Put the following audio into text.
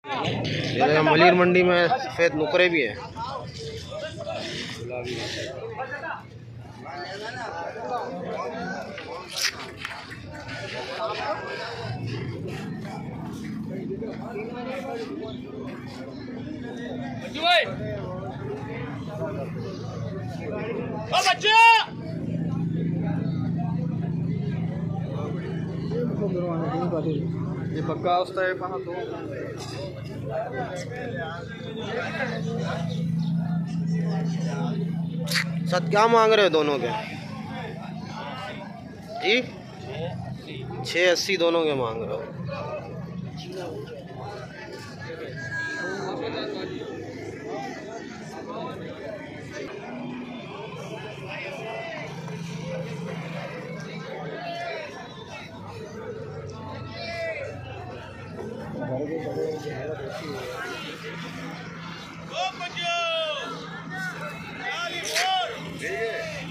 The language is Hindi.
ये मलिर मंडी में सफ़ेद नुकरे भी हैं। ये पक्का उसका है कहाँ तो सत क्या मांग रहे हो दोनों के? जी 680 दोनों के मांग रहे हो।